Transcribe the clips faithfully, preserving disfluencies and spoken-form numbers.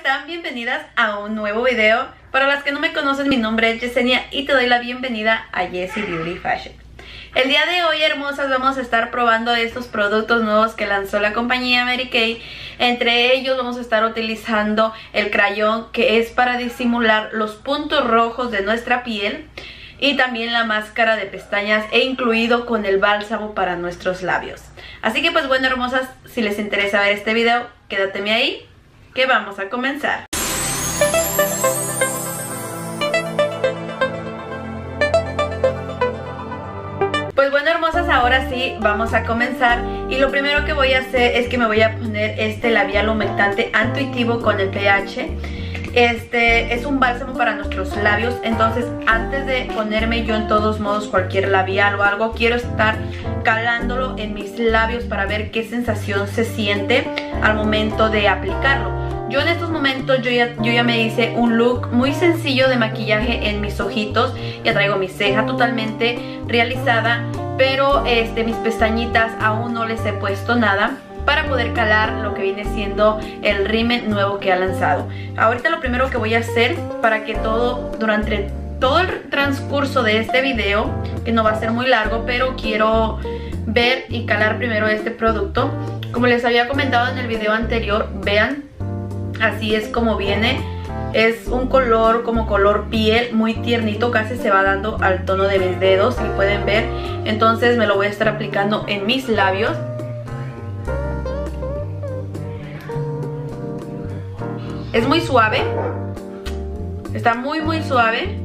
están? Bienvenidas a un nuevo video. Para las que no me conocen, mi nombre es Yesenia y te doy la bienvenida a Jessie Beauty Fashion. El día de hoy, hermosas, vamos a estar probando estos productos nuevos que lanzó la compañía Mary Kay. Entre ellos vamos a estar utilizando el crayón, que es para disimular los puntos rojos de nuestra piel, y también la máscara de pestañas, e incluido con el bálsamo para nuestros labios. Así que pues bueno, hermosas, si les interesa ver este video, quédateme ahí, que vamos a comenzar. Pues bueno, hermosas, ahora sí vamos a comenzar. Y lo primero que voy a hacer es que me voy a poner este labial humectante intuitivo con el pH. Este es un bálsamo para nuestros labios. Entonces, antes de ponerme yo en todos modos cualquier labial o algo, quiero estar calándolo en mis labios para ver qué sensación se siente al momento de aplicarlo. Yo en estos momentos yo ya, yo ya me hice un look muy sencillo de maquillaje en mis ojitos. Ya traigo mi ceja totalmente realizada, pero este, mis pestañitas aún no les he puesto nada para poder calar lo que viene siendo el rímel nuevo que ha lanzado. Ahorita lo primero que voy a hacer, para que todo, durante todo el transcurso de este video, que no va a ser muy largo, pero quiero ver y calar primero este producto. Como les había comentado en el video anterior, vean, así es como viene. Es un color como color piel, muy tiernito, casi se va dando al tono de mis dedos, si pueden ver. Entonces me lo voy a estar aplicando en mis labios. Es muy suave, está muy muy suave.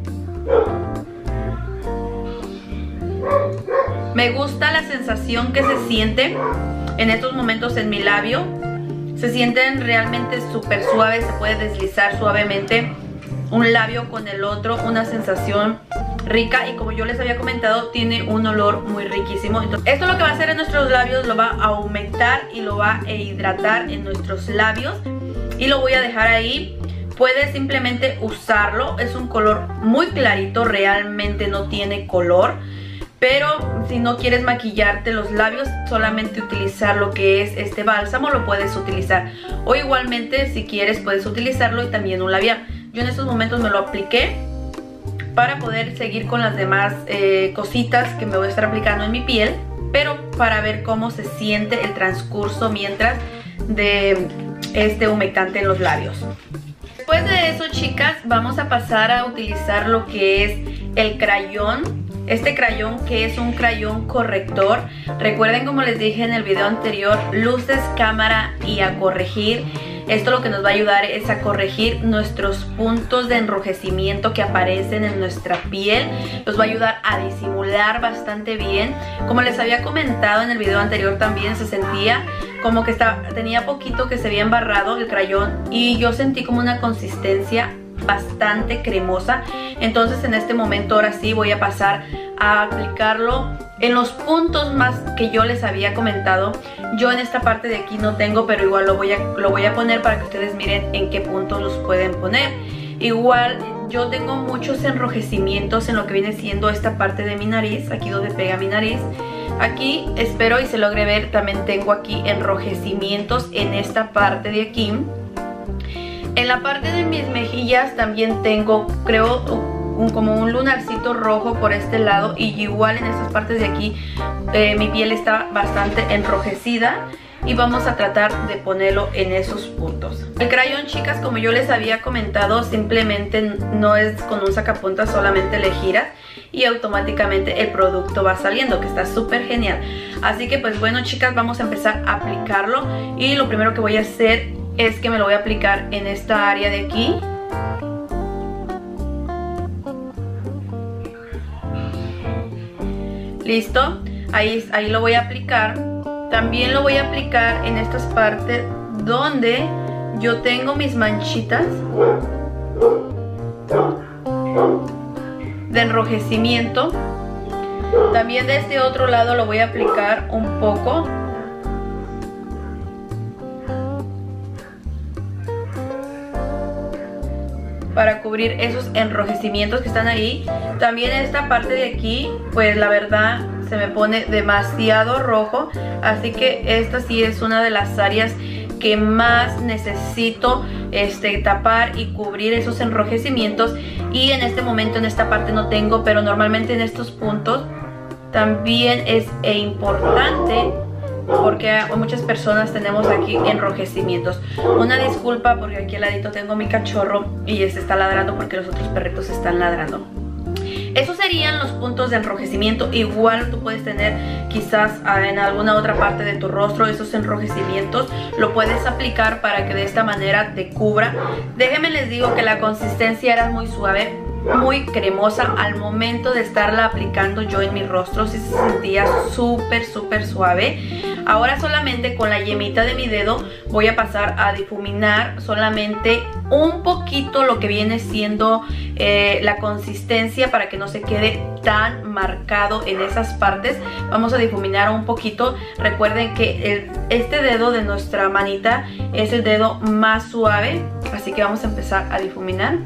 Me gusta la sensación que se siente en estos momentos en mi labio. Se sienten realmente súper suaves, se puede deslizar suavemente un labio con el otro, una sensación rica. Y como yo les había comentado, tiene un olor muy riquísimo. Entonces, esto lo que va a hacer en nuestros labios, lo va a aumentar y lo va a hidratar en nuestros labios. Y lo voy a dejar ahí. Puedes simplemente usarlo. Es un color muy clarito, realmente no tiene color. Pero si no quieres maquillarte los labios, solamente utilizar lo que es este bálsamo, lo puedes utilizar. O igualmente, si quieres, puedes utilizarlo y también un labial. Yo en estos momentos me lo apliqué para poder seguir con las demás eh, cositas que me voy a estar aplicando en mi piel, pero para ver cómo se siente el transcurso mientras de este humectante en los labios. Después de eso, chicas, vamos a pasar a utilizar lo que es el crayón. Este crayón, que es un crayón corrector. Recuerden, como les dije en el video anterior, luces, cámara y a corregir. Esto lo que nos va a ayudar es a corregir nuestros puntos de enrojecimiento que aparecen en nuestra piel. Nos va a ayudar a disimular bastante bien. Como les había comentado en el video anterior, también se sentía como que estaba, tenía poquito que se había embarrado el crayón, y yo sentí como una consistencia bastante cremosa. Entonces en este momento ahora sí voy a pasar a aplicarlo en los puntos más que yo les había comentado. Yo en esta parte de aquí no tengo, pero igual lo voy a, lo voy a poner para que ustedes miren en qué puntos los pueden poner. Igual yo tengo muchos enrojecimientos en lo que viene siendo esta parte de mi nariz, aquí donde pega mi nariz. Aquí, espero y se logre ver, también tengo aquí enrojecimientos en esta parte de aquí. En la parte de mis mejillas también tengo, creo, un, como un lunarcito rojo por este lado. Y igual en estas partes de aquí eh, mi piel está bastante enrojecida. Y vamos a tratar de ponerlo en esos puntos. El crayón, chicas, como yo les había comentado, simplemente no es con un sacapuntas, solamente le giras y automáticamente el producto va saliendo, que está súper genial. Así que pues bueno, chicas, vamos a empezar a aplicarlo. Y lo primero que voy a hacer es que me lo voy a aplicar en esta área de aquí. Listo, ahí, ahí lo voy a aplicar. También lo voy a aplicar en estas partes donde yo tengo mis manchitas de enrojecimiento. También de este otro lado lo voy a aplicar un poco. Para cubrir esos enrojecimientos que están ahí. También esta parte de aquí, pues la verdad se me pone demasiado rojo. Así que esta sí es una de las áreas que más necesito este, tapar y cubrir esos enrojecimientos. Y en este momento en esta parte no tengo, pero normalmente en estos puntos también es e importante, porque muchas personas tenemos aquí enrojecimientos. Una disculpa porque aquí al ladito tengo mi cachorro y se está ladrando porque los otros perritos están ladrando. Esos serían los puntos de enrojecimiento. Igual tú puedes tener quizás en alguna otra parte de tu rostro esos enrojecimientos. Lo puedes aplicar para que de esta manera te cubra. Déjenme les digo que la consistencia era muy suave, muy cremosa. Al momento de estarla aplicando yo en mi rostro sí se sentía súper súper suave. Ahora solamente con la yemita de mi dedo voy a pasar a difuminar solamente un poquito lo que viene siendo eh, la consistencia, para que no se quede tan marcado en esas partes. Vamos a difuminar un poquito. Recuerden que el, este dedo de nuestra manita es el dedo más suave, así que vamos a empezar a difuminar.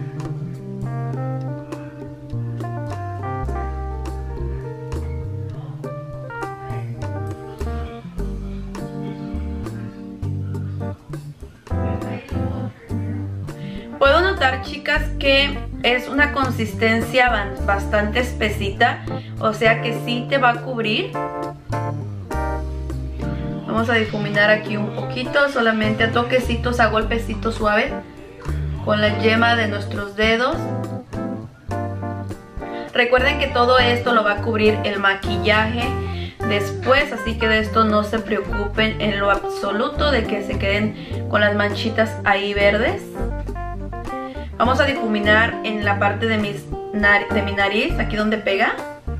Puedo notar, chicas, que es una consistencia bastante espesita, o sea que sí te va a cubrir. Vamos a difuminar aquí un poquito, solamente a toquecitos, a golpecitos suaves con la yema de nuestros dedos. Recuerden que todo esto lo va a cubrir el maquillaje después, así que de esto no se preocupen en lo absoluto de que se queden con las manchitas ahí verdes. Vamos a difuminar en la parte de, mis de mi nariz, aquí donde pega.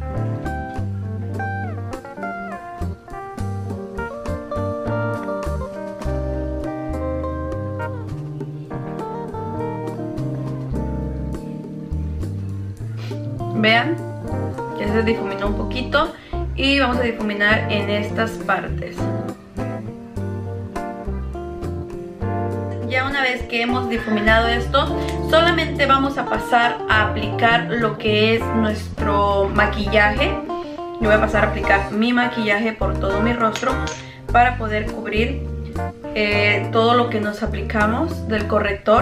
Vean, ya se difuminó un poquito y vamos a difuminar en estas partes. Ya una vez que hemos difuminado esto, solamente vamos a pasar a aplicar lo que es nuestro maquillaje. Yo voy a pasar a aplicar mi maquillaje por todo mi rostro para poder cubrir eh, todo lo que nos aplicamos del corrector.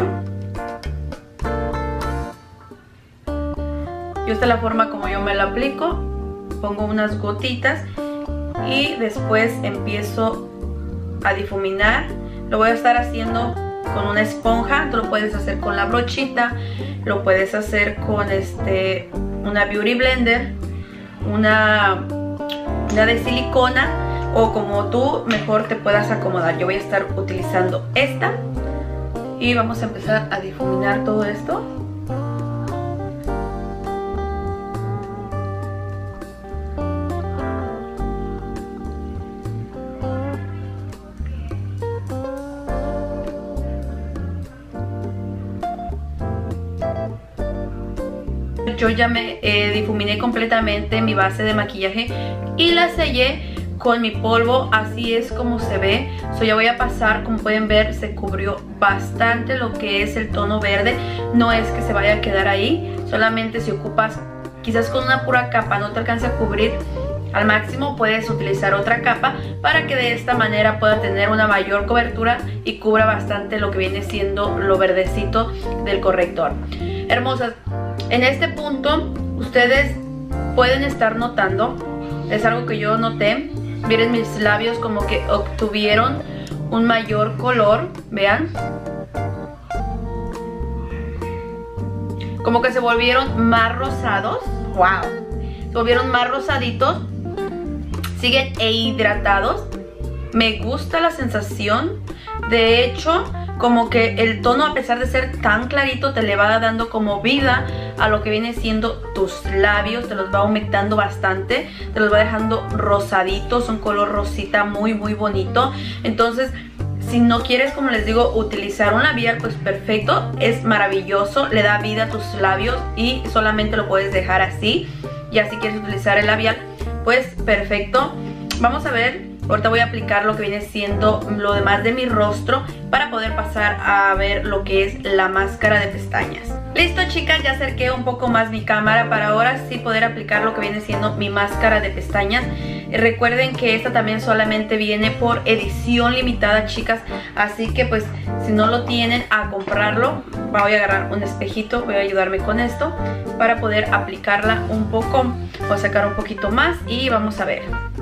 Y esta es la forma como yo me lo aplico. Pongo unas gotitas y después empiezo a difuminar. Lo voy a estar haciendo con una esponja. Tú lo puedes hacer con la brochita, lo puedes hacer con este una beauty blender, una, una de silicona, o como tú mejor te puedas acomodar. Yo voy a estar utilizando esta y vamos a empezar a difuminar todo esto. Yo ya me eh, difuminé completamente mi base de maquillaje y la sellé con mi polvo. Así es como se ve. So, ya voy a pasar, como pueden ver, se cubrió bastante lo que es el tono verde. No es que se vaya a quedar ahí, solamente si ocupas quizás con una pura capa no te alcance a cubrir al máximo, puedes utilizar otra capa para que de esta manera pueda tener una mayor cobertura y cubra bastante lo que viene siendo lo verdecito del corrector. Hermosas, en este punto ustedes pueden estar notando, es algo que yo noté, miren mis labios como que obtuvieron un mayor color, vean, como que se volvieron más rosados. Wow, se volvieron más rosaditos, siguen e hidratados. Me gusta la sensación, de hecho como que el tono, a pesar de ser tan clarito, te le va dando como vida a lo que viene siendo tus labios, te los va aumentando bastante, te los va dejando rosaditos, un color rosita muy muy bonito. Entonces, si no quieres, como les digo, utilizar un labial, pues perfecto, es maravilloso, le da vida a tus labios y solamente lo puedes dejar así. Y así quieres utilizar el labial, pues perfecto. Vamos a ver. Ahorita voy a aplicar lo que viene siendo lo demás de mi rostro para poder pasar a ver lo que es la máscara de pestañas. Listo, chicas, ya acerqué un poco más mi cámara para ahora sí poder aplicar lo que viene siendo mi máscara de pestañas. Recuerden que esta también solamente viene por edición limitada, chicas, así que pues si no lo tienen, a comprarlo. Voy a agarrar un espejito, voy a ayudarme con esto para poder aplicarla un poco. Voy a sacar un poquito más y vamos a ver.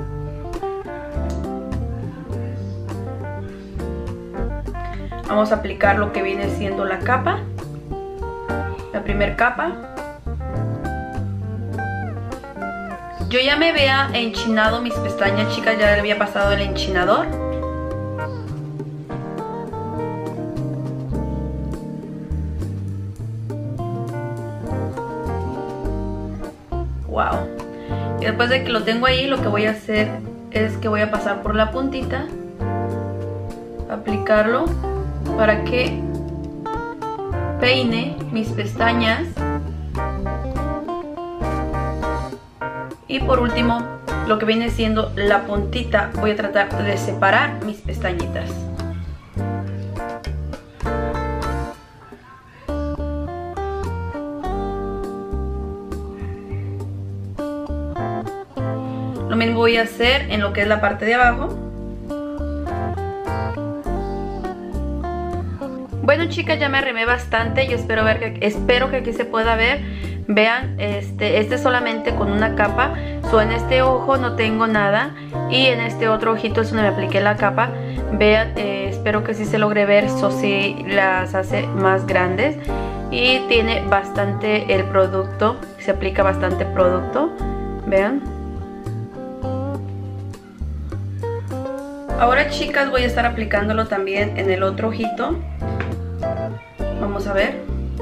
Vamos a aplicar lo que viene siendo la capa, la primera capa. Yo ya me había enchinado mis pestañas, chicas, ya le había pasado el enchinador. Wow. Y después de que lo tengo ahí, lo que voy a hacer es que voy a pasar por la puntita, aplicarlo para que peine mis pestañas. Y por último, lo que viene siendo la puntita, voy a tratar de separar mis pestañitas. Lo mismo voy a hacer en lo que es la parte de abajo. Bueno, chicas, ya me arrimé bastante. Yo espero ver que espero que aquí se pueda ver. Vean, este, este solamente con una capa. So, en este ojo no tengo nada. Y en este otro ojito es donde me apliqué la capa. Vean, eh, espero que sí se logre ver. So, sí las hace más grandes. Y tiene bastante el producto. Se aplica bastante producto. Vean. Ahora, chicas, voy a estar aplicándolo también en el otro ojito. Vamos a ver.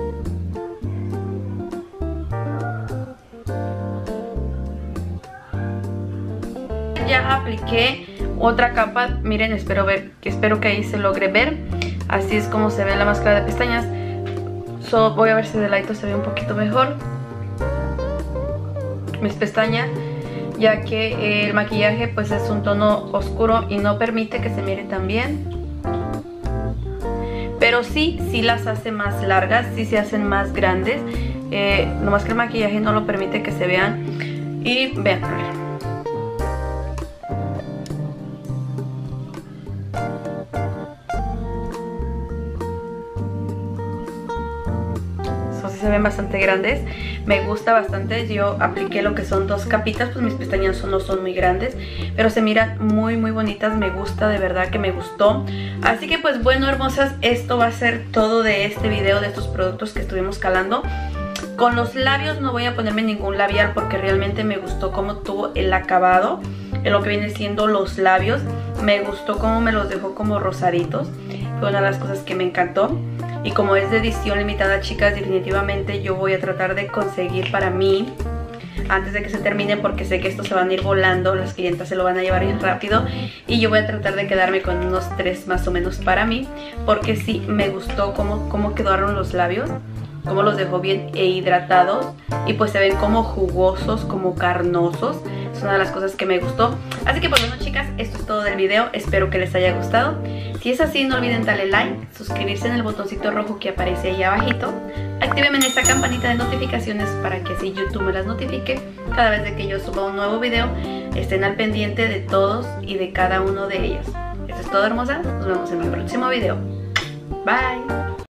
Ya apliqué otra capa. Miren, espero ver, espero que ahí se logre ver. Así es como se ve la máscara de pestañas. So, voy a ver si de ladito se ve un poquito mejor mis pestañas, ya que el maquillaje pues es un tono oscuro y no permite que se mire tan bien. Pero sí, sí las hace más largas, sí se hacen más grandes. Eh, nomás que el maquillaje no lo permite que se vean. Y vean, a ver. Se ven bastante grandes, me gusta bastante. Yo apliqué lo que son dos capitas, pues mis pestañas no son muy grandes, pero se miran muy muy bonitas. Me gusta, de verdad que me gustó. Así que pues bueno, hermosas, esto va a ser todo de este video, de estos productos que estuvimos calando. Con los labios no voy a ponerme ningún labial porque realmente me gustó cómo tuvo el acabado en lo que viene siendo los labios. Me gustó cómo me los dejó como rosaditos, fue una de las cosas que me encantó. Y como es de edición limitada, chicas, definitivamente yo voy a tratar de conseguir para mí antes de que se terminen, porque sé que estos se van a ir volando, las clientas se lo van a llevar bien rápido. Y yo voy a tratar de quedarme con unos tres más o menos para mí, porque sí me gustó cómo, cómo quedaron los labios, cómo los dejó bien e hidratados. Y pues se ven como jugosos, como carnosos. Es una de las cosas que me gustó. Así que pues bueno, chicas, esto es todo del video. Espero que les haya gustado. Si es así, no olviden darle like, suscribirse en el botoncito rojo que aparece ahí abajito. Actívenme en esta campanita de notificaciones para que así YouTube me las notifique cada vez de que yo suba un nuevo video. Estén al pendiente de todos y de cada uno de ellos. Esto es todo, hermosas. Nos vemos en el próximo video. Bye.